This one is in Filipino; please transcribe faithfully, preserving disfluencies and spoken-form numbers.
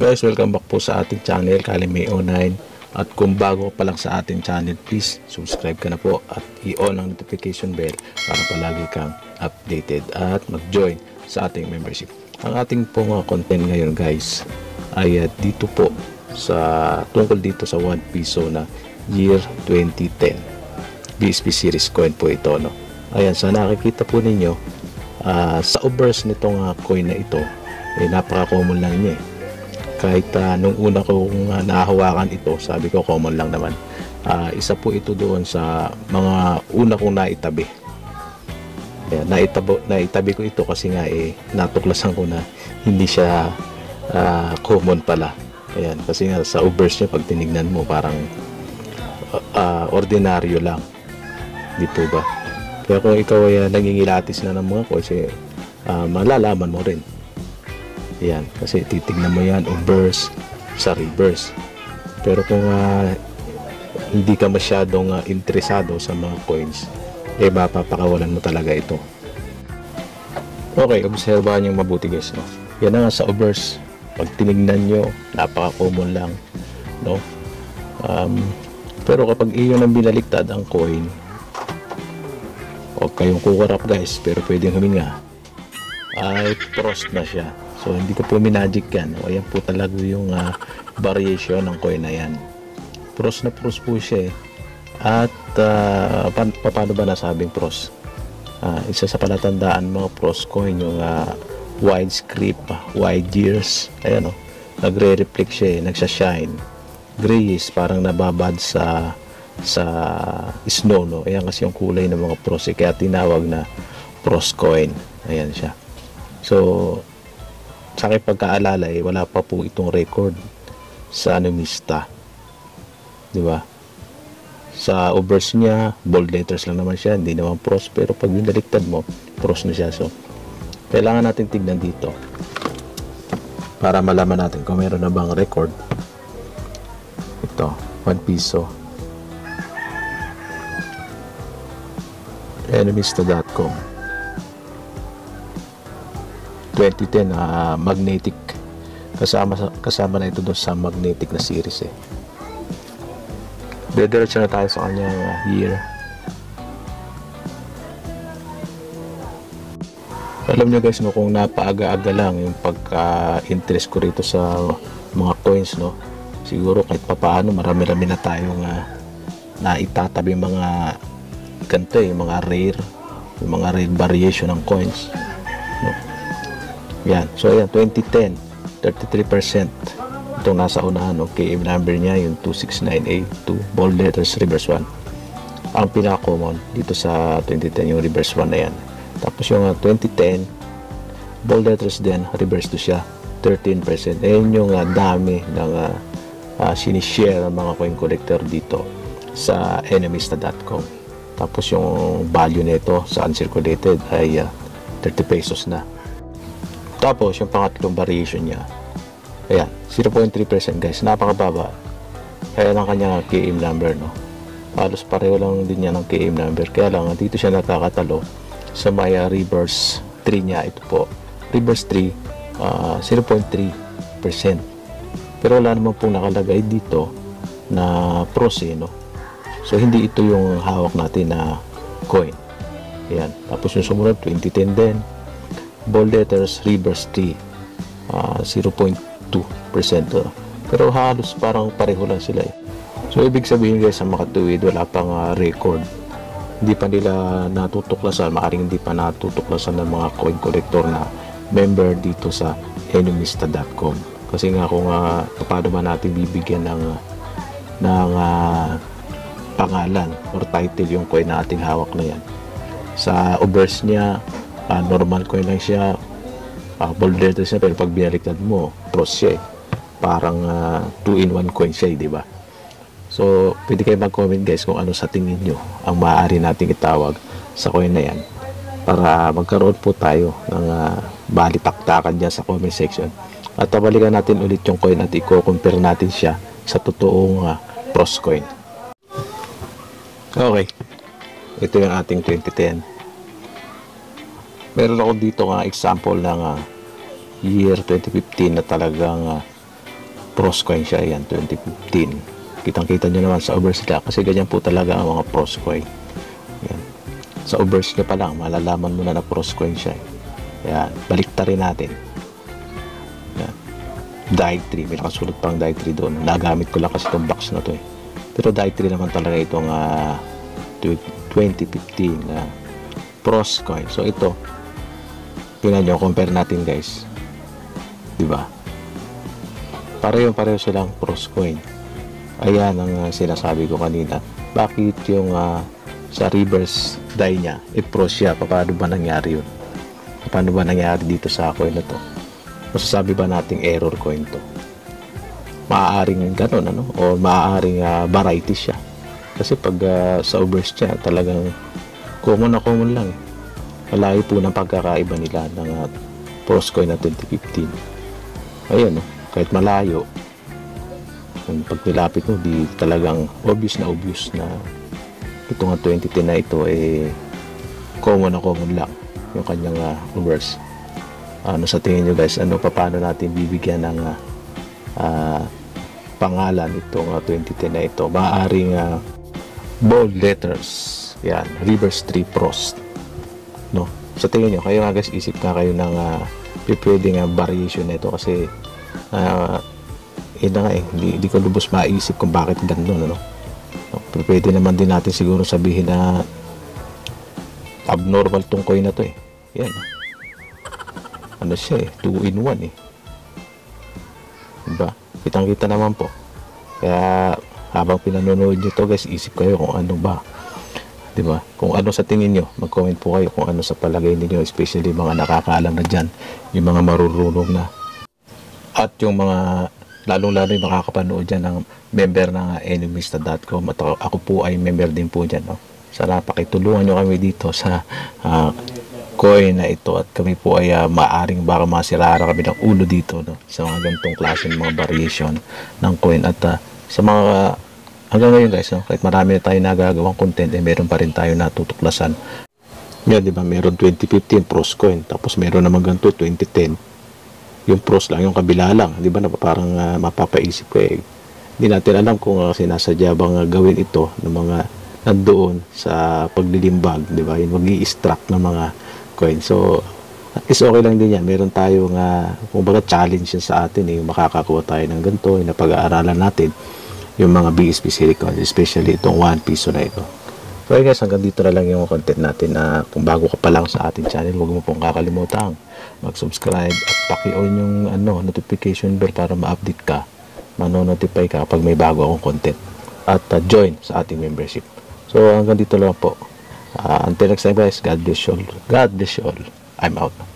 Guys, welcome back po sa ating channel, Kalimay oh nine. At kung bago pa lang sa ating channel, please subscribe ka na po at i-on ang notification bell para palagi kang updated at mag-join sa ating membership. Ang ating pong uh, content ngayon guys ay uh, dito po sa tungkol dito sa one piso na year twenty ten B S P series coin po ito, no? Ayan, sa nakikita po ninyo uh, sa obverse nitong uh, coin na ito eh, napaka-common lang niya eh. Kahit uh, nung una kong uh, nahahawakan ito, sabi ko common lang naman. Uh, isa po ito doon sa mga una kong naitabi. Ayan, naitabo, naitabi ko ito kasi nga eh, natuklasan ko na hindi siya uh, common pala. Ayan, kasi nga sa obverse niya pag tinignan mo parang uh, uh, ordinaryo lang. Di po ba? Kaya kung ikaw ay uh, nangingilatis na ng mga coins, eh, uh, malalaman mo rin. Yan, kasi titignan mo yan obverse sa reverse. Pero kung uh, hindi ka masyadong uh, interesado sa mga coins, eh mapapakawalan mo talaga ito. Okay, obserbahan nyo mabuti guys, no? Yan na nga sa obverse. Pag tinignan nyo, napaka-common lang, no? Um, pero kapag iyon ang binaliktad ang coin, huwag kayong kukurap guys, pero pwedeng huminga, ay frost na siya. So hindi ko po minagic yan. O ayan po talaga yung uh, variation ng coin na yan. Pros na pros po siya eh. At uh, pa pa paano ba nasabing pros? Uh, isa sa palatandaan mga pros coin yung uh, wide script, uh, wide years. Ayan o. Nagre-reflect siya eh. Nagsashine. Grayish. Parang nababad sa sa snow, no? Ayan kasi yung kulay ng mga pros eh. Kaya tinawag na pros coin. Ayan siya. So sa aking pagkaalala eh, wala pa po itong record sa Anomista, di ba? Sa obverse niya bold letters lang naman siya, hindi naman pros, pero pag binaliktad mo pros na siya. So kailangan natin tignan dito para malaman natin kung meron na bang record ito, one piso anomista dot com twenty ten uh, magnetic, kasama kasama na ito doon sa magnetic na series eh. Dediretso na tayo sa kanyang uh, year. Alam nyo guys, no, kung napaaga-aga lang yung pagka-interest ko rito sa mga coins, no, siguro kahit papaano marami-rami na tayong uh, na itatabi mga ganito eh, mga rare, yung mga rare variation ng coins, no. Yan. So, ayan, twenty ten, thirty-three percent. Itong nasa unahan, okay, M number niya, yung two six nine eight two, bold letters, reverse one. Ang pinaka-common dito sa twenty ten, yung reverse one na yan. Tapos yung uh, twenty ten, bold letters din, reverse to siya, thirteen percent. Ayan yung uh, dami ng uh, uh, sinishare ng mga coin collector dito sa anomista dot com. Tapos yung value nito sa uncirculated ay uh, thirty pesos na. Tapos, yung pangatlong variation niya, ayan, zero point three percent guys, napakababa. Kaya lang kanya K M number, no? Halos pareho lang din niya ng K M number. Kaya lang, dito siya nakakatalo sa may uh, reverse three niya. Ito po, reverse three, uh, zero point three percent. Pero wala naman pong nakalagay dito na pros, eh, no? So, hindi ito yung hawak natin na coin. Ayan. Tapos yung sumunod, twenty ten din. Bold letters, reverse three, uh, zero point two percent. Uh. Pero halos parang pareho lang sila eh. So ibig sabihin guys, sa makatuwid wala pang uh, record, hindi pa nila natutuklasan, maaaring hindi pa natutuklasan ng mga coin collector na member dito sa anomista dot com. Kasi nga kung uh, paano ba natin bibigyan ng uh, ng uh, pangalan or title yung coin na ating hawak na yan. Sa obverse niya, Uh, normal coin lang siya, uh, bold letters niya, pero pag binaliktad mo pros siya eh. Parang uh, two in one coin siya eh, diba? So pwede kayo mag-comment guys kung ano sa tingin nyo ang maaari nating itawag sa coin na yan, para magkaroon po tayo ng uh, balitaktakan dyan sa comment section. At tabalikan natin ulit yung coin at i-compare natin siya sa totoong uh, pros coin. Okay, ito yung ating twenty ten. Meron ako dito nga example ng uh, year twenty fifteen na talagang uh, pros coin siya. Yan, twenty fifteen. Kitang kita nyo naman sa overs nila kasi ganyan po talaga ang mga pros coin. Yan. Sa overs nyo pa lang malalaman mo na na pros coin siya. Yan, baliktarin natin. Yan, Dai three, may nakasulat pang Dai three doon. Nagamit ko lang kasi itong box na to eh. Pero Dai three naman talaga itong uh, twenty fifteen na uh, pros coin. So ito, tingnan nyo, compare natin guys, diba? Pareho pareho silang pros coin. Ayan ang uh, sinasabi ko kanina. Bakit yung uh, sa reverse Dai niya eh pros siya? Paano ba nangyari yun? Paano ba nangyari dito sa coin na to? Masasabi ba nating error coin to? Maaaring ganun, ano? O maaaring uh, variety siya. Kasi pag uh, sa overs niya, talagang common na common lang. Malayo po ng pagkakaiba nila ng uh, pros coin na twenty fifteen. Ayun, no? Kahit malayo, kung pag nilapit mo, di talagang obvious na obvious na ito nga twenty ten na ito, eh, common na common lang yung kanyang uh, overs. Ano sa tingin nyo guys, ano pa paano natin bibigyan ng uh, uh, pangalan itong uh, twenty ten na ito? Maaaring uh, bold letters, yan, reverse three pros, no? Sa tingin nyo, kayo nga guys, isip nga kayo ng uh, pwedeng uh, variation na ito kasi uh, yun na nga eh, hindi, hindi ko lubos maisip kung bakit gano'n, no? No, pwede naman din natin siguro sabihin na abnormal tong coin na to eh. Yan, ano siya eh, two in one eh, diba? Kitang kita naman po. Kaya habang pinanonood nyo to guys, isip kayo kung ano ba, diba? Kung ano sa tingin nyo, mag comment po kayo kung ano sa palagay ninyo, especially mga nakakaalam na dyan, yung mga marurunong na, at yung mga lalong lalo yung makakapanood dyan ng member ng enemista dot com. At ako, ako po ay member din po dyan, no? Sana pakitulungan nyo kami dito sa uh, coin na ito at kami po ay uh, maaring baka masirara kami ng ulo dito, no? Sa mga ganitong klase ng mga variation ng coin at uh, sa mga uh, hanggang ngayon guys, no? Kahit marami na tayo nagagawang content, eh meron pa rin tayo natutuklasan. Yan, diba? Meron twenty fifteen pros coin, tapos meron naman ganito twenty ten, yung pros lang, yung kabila lang, di ba? Na parang uh, mapapaisip ko eh, hindi natin alam kung uh, sinasadya bang uh, gawin ito ng mga nandoon sa paglilimbag, di ba? Yung mag-i-extract ng mga coin. So is okay lang din yan, meron tayong uh, kung baga challenge yan sa atin eh, makakakuha tayo ng ganito, yung napag-aaralan natin yung mga B S P silicon, especially itong one piso na ito. So okay guys, hanggang dito na lang yung content natin. Na kung bago ka pa lang sa ating channel, huwag mo pong kakalimutan mag-subscribe at paki-on yung ano, notification bell para ma-update ka, mano-notify ka kapag may bago akong content, at uh, join sa ating membership. So hanggang dito lang po. Uh, until next time guys, God bless you all. God bless you all. I'm out.